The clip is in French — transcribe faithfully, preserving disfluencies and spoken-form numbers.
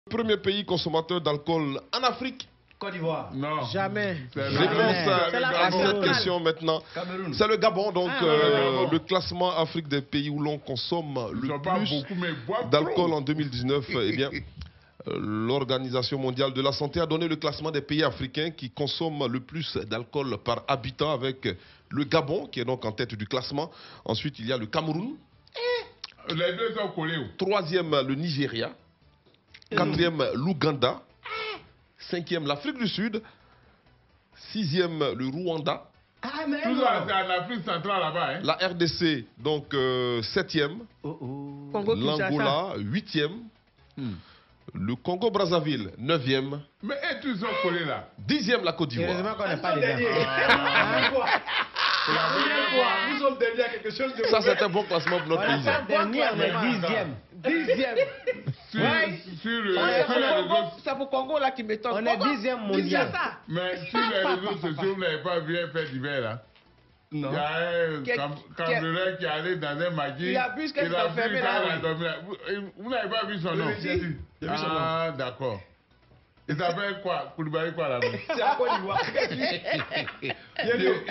Premier pays consommateur d'alcool en Afrique? Côte d'Ivoire. Non. Jamais. Réponse à, à cette question maintenant. C'est le Gabon, donc ah, euh, le, le classement Afrique des pays où l'on consomme le plus d'alcool en deux mille dix-neuf. Eh bien, euh, l'Organisation mondiale de la santé a donné le classement des pays africains qui consomment le plus d'alcool par habitant, avec le Gabon qui est donc en tête du classement. Ensuite, il y a le Cameroun. Les deux sont collés. Troisième, le Nigeria. Quatrième, l'Ouganda. Cinquième, l'Afrique du Sud. Sixième, le Rwanda. Ah, mais tout ça, c'est en Afrique centrale là-bas. Hein? La R D C, donc euh, septième. Oh, oh. L'Angola, huitième. Hmm. Le Congo-Brazzaville, neuvième. Mais et tous sont collés là. Dixième, la Côte d'Ivoire. Heureusement qu'on n'a pas les enfants. Nous sommes derniers à quelque chose de... Ça, c'est un bon classement pour notre pays. Dernier, on est dixième. Dixième. Sur, ouais. sur, le, sur les réseaux... C'est pour Congo là qui m'étonne. On est dixième mondial. Mais sur les réseaux sociaux, vous n'avez pas vu un fait divers là? Non. Il y a un cam Camerounais qui est allé dans un maquis. Il a vu ce qu'il a fait là. Vous, vous n'avez pas vu son nom? Oui, ah, d'accord. Il s'appelle quoi? Koulibaly quoi là-bas? C'est à Côte d'Ivoire.